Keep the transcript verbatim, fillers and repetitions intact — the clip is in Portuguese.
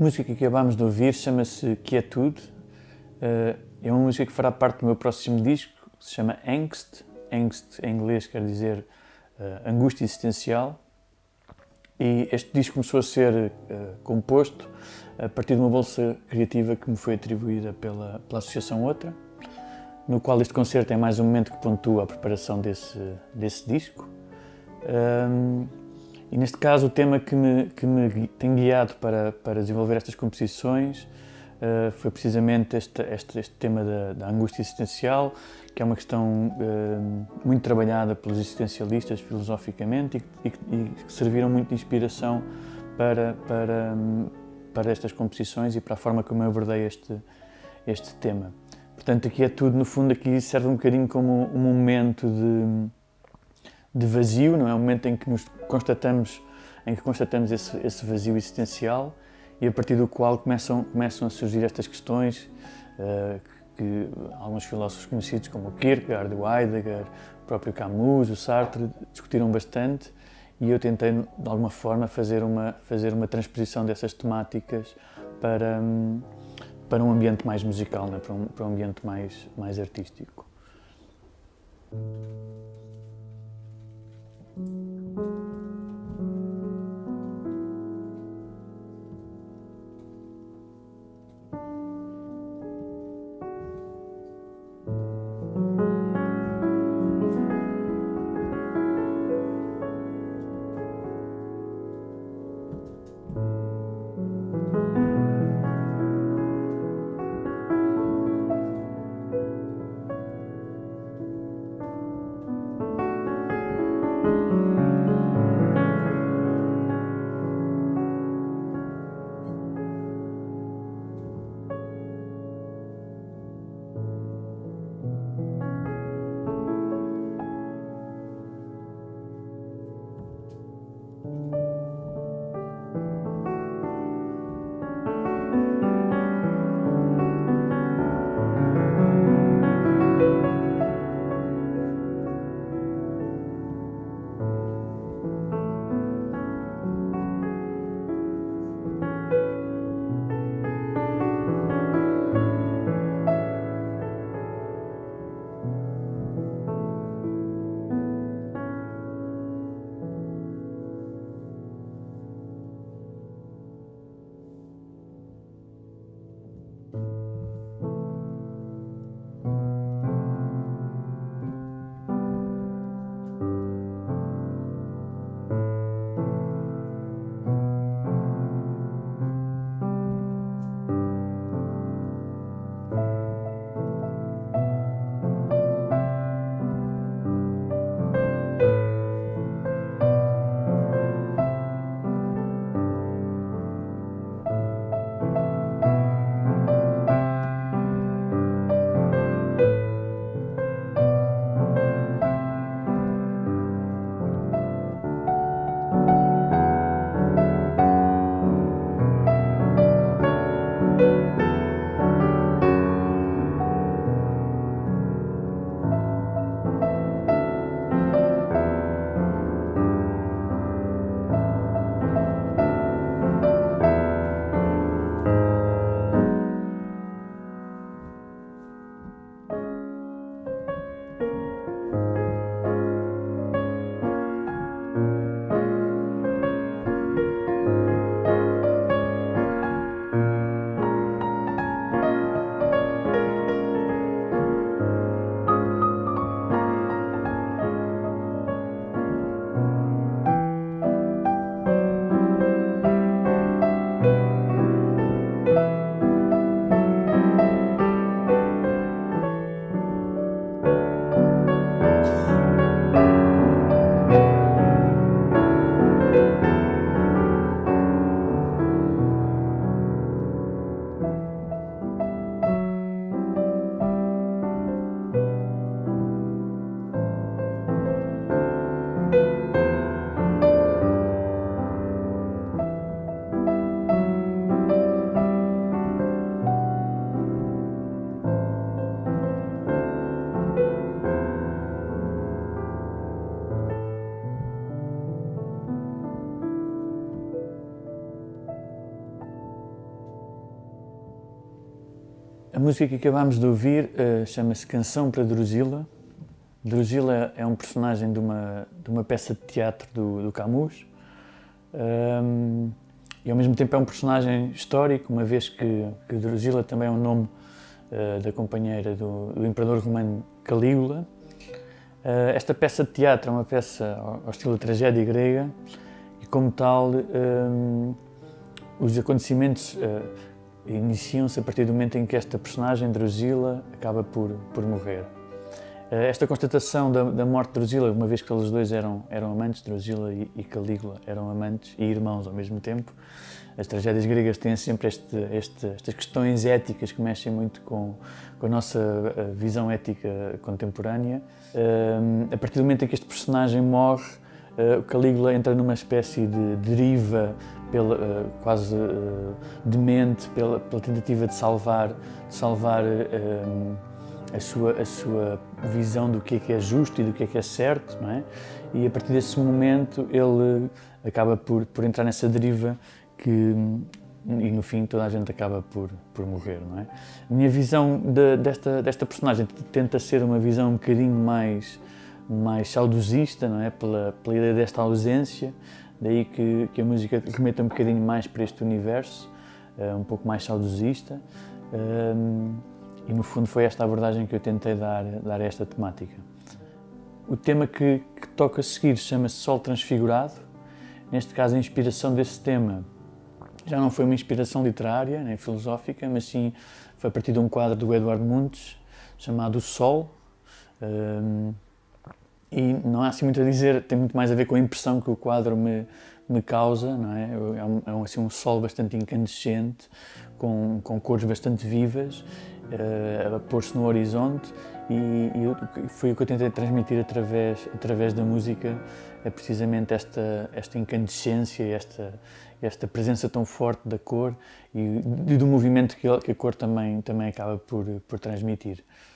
música que acabámos de ouvir chama-se Quietude. É uma música que fará parte do meu próximo disco, que se chama Angst. Angst em inglês quer dizer uh, angústia existencial. E este disco começou a ser uh, composto a partir de uma bolsa criativa que me foi atribuída pela, pela Associação Outra, no qual este concerto é mais um momento que pontua a preparação desse, desse disco. Um, e neste caso o tema que me, que me tem guiado para, para desenvolver estas composições uh, foi precisamente este, este, este tema da, da angústia existencial, que é uma questão uh, muito trabalhada pelos existencialistas filosoficamente e, e, e que serviram muito de inspiração para, para, para estas composições e para a forma como eu abordei este, este tema. Portanto, aqui é tudo, no fundo, aqui serve um bocadinho como um momento de, de vazio, não é? Um momento em que nos constatamos, em que constatamos esse, esse vazio existencial e a partir do qual começam, começam a surgir estas questões uh, que alguns filósofos conhecidos como o Kierkegaard, o Heidegger, o próprio Camus, o Sartre discutiram bastante e eu tentei, de alguma forma, fazer uma, fazer uma transposição dessas temáticas para, para um ambiente mais musical, né? para, um, para um ambiente mais, mais artístico. música que acabámos de ouvir uh, chama-se Canção para Drusila. Drusila é um personagem de uma, de uma peça de teatro do, do Camus um, e ao mesmo tempo é um personagem histórico, uma vez que, que Drusila também é um nome uh, da companheira do, do imperador romano Calígula. Uh, esta peça de teatro é uma peça ao, ao estilo da tragédia grega e, como tal, um, os acontecimentos uh, iniciam-se a partir do momento em que esta personagem, Drusila, acaba por, por morrer. Esta constatação da, da morte de Drusila, uma vez que eles dois eram, eram amantes, Drusila e, e Calígula eram amantes e irmãos ao mesmo tempo, as tragédias gregas têm sempre este, este, estas questões éticas que mexem muito com, com a nossa visão ética contemporânea. A partir do momento em que este personagem morre, o Calígula entra numa espécie de deriva pela, quase demente pela, pela tentativa de salvar, de salvar A sua, a sua visão do que é que é justo e do que é que é certo, não é? E a partir desse momento ele acaba por, por entrar nessa deriva que, e no fim toda a gente acaba por, por morrer, não é? A minha visão de, desta, desta personagem tenta ser uma visão um bocadinho mais, mais saudosista, não é? Pela, pela ideia desta ausência, daí que, que a música remeta um bocadinho mais para este universo, um pouco mais saudosista. E, no fundo, foi esta abordagem que eu tentei dar, dar a esta temática. O tema que, que toca a seguir chama-se Sol Transfigurado. Neste caso, a inspiração desse tema já não foi uma inspiração literária nem filosófica, mas sim foi a partir de um quadro do Eduardo Muntes, chamado O Sol. Um, e não há assim muito a dizer, tem muito mais a ver com a impressão que o quadro me, me causa, não é? É um, é um, assim, um sol bastante incandescente, com, com cores bastante vivas, a pôr-se no horizonte, e, e foi o que eu tentei transmitir através, através da música, é precisamente esta, esta incandescência, esta, esta presença tão forte da cor e, e do movimento que a cor também, também acaba por, por transmitir.